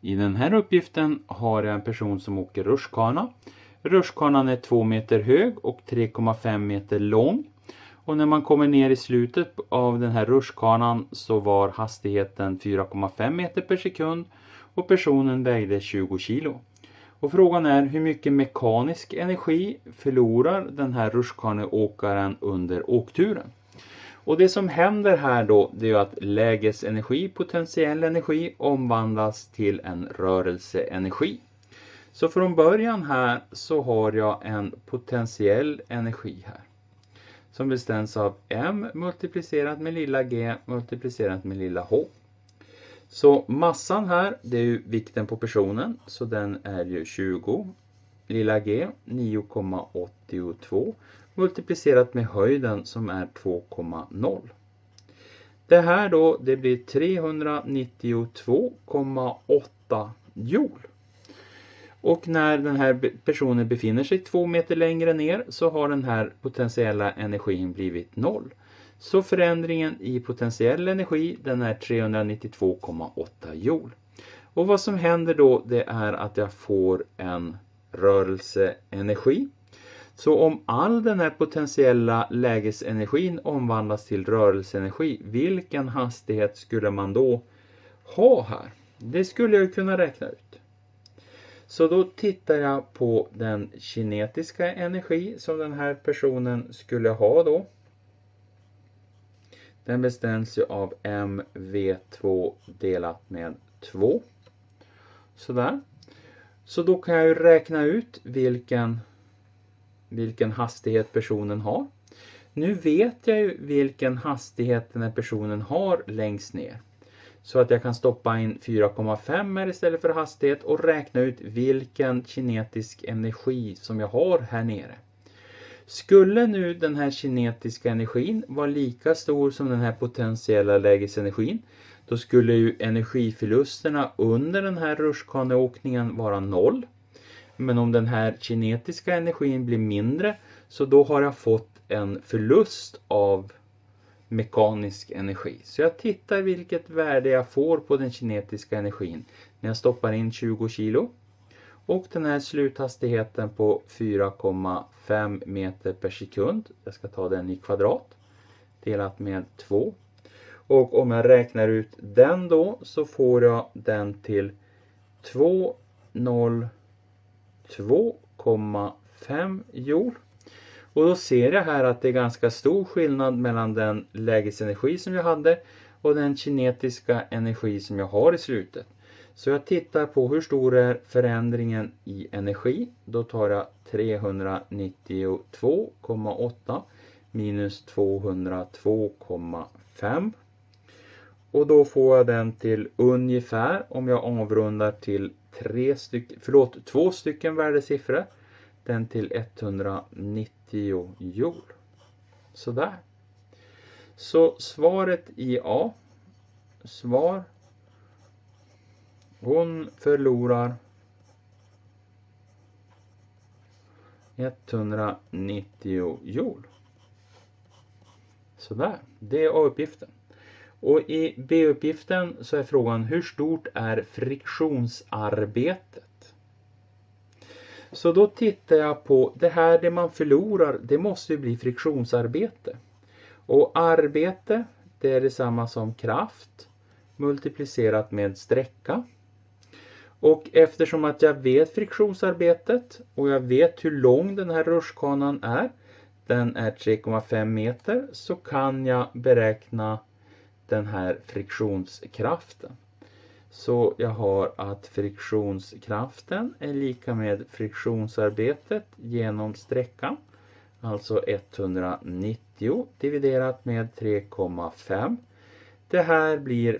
I den här uppgiften har jag en person som åker rutschkana. Rutschkanan är 2 meter hög och 3,5 meter lång. Och när man kommer ner i slutet av den här rutschkanan så var hastigheten 4,5 meter per sekund och personen vägde 20 kilo. Och frågan är hur mycket mekanisk energi förlorar den här rutschkaneåkaren under åkturen. Och det som händer här då, det är att lägesenergi, potentiell energi, omvandlas till en rörelseenergi. Så från början här så har jag en potentiell energi här. Som bestäms av m multiplicerat med lilla g multiplicerat med lilla h. Så massan här, det är ju vikten på personen. Så den är ju 20, lilla g 9,82 multiplicerat med höjden som är 2,0. Det här då, det blir 392,8 joule. Och när den här personen befinner sig 2 meter längre ner så har den här potentiella energin blivit 0. Så förändringen i potentiell energi, den är 392,8 joule. Och vad som händer då, det är att jag får en rörelseenergi. Så om all den här potentiella lägesenergin omvandlas till rörelseenergi, vilken hastighet skulle man då ha här? Det skulle jag kunna räkna ut. Så då tittar jag på den kinetiska energi som den här personen skulle ha då. Den bestäms ju av mv2 delat med 2. Sådär. Så då kan jag ju räkna ut vilken hastighet personen har. Nu vet jag ju vilken hastighet den här personen har längst ner. Så att jag kan stoppa in 4,5 istället för hastighet och räkna ut vilken kinetisk energi som jag har här nere. Skulle nu den här kinetiska energin vara lika stor som den här potentiella lägesenergin, då skulle ju energiförlusterna under den här rutschkaneåkningen vara 0. Men om den här kinetiska energin blir mindre, så då har jag fått en förlust av mekanisk energi. Så jag tittar vilket värde jag får på den kinetiska energin när jag stoppar in 20 kilo. Och den här sluthastigheten på 4,5 meter per sekund. Jag ska ta den i kvadrat. Delat med 2. Och om jag räknar ut den då så får jag den till 202,5 joule. Och då ser jag här att det är ganska stor skillnad mellan den lägesenergi som jag hade och den kinetiska energi som jag har i slutet. Så jag tittar på hur stor är förändringen i energi. Då tar jag 392,8 minus 202,5. Och då får jag den till ungefär, om jag avrundar till 2 stycken värdesiffror, den till 190 joule. Sådär. Så svaret i A. Svar. Hon förlorar 190 joule. Sådär. Det är A-uppgiften. Och i B-uppgiften så är frågan hur stort är friktionsarbetet? Så då tittar jag på det här, det man förlorar, det måste ju bli friktionsarbete. Och arbete, det är detsamma som kraft multiplicerat med sträcka. Och eftersom att jag vet friktionsarbetet och jag vet hur lång den här rutschkanan är, den är 3,5 meter, så kan jag beräkna den här friktionskraften. Så jag har att friktionskraften är lika med friktionsarbetet genom sträckan. Alltså 190 dividerat med 3,5. Det här blir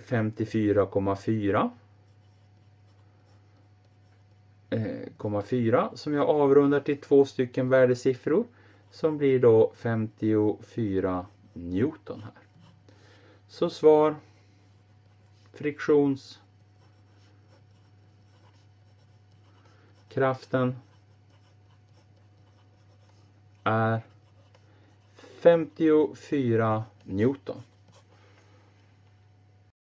54,4 som jag avrundar till 2 stycken värdesiffror. Som blir då 54 Newton här. Så svar friktionskraften är 54 Newton.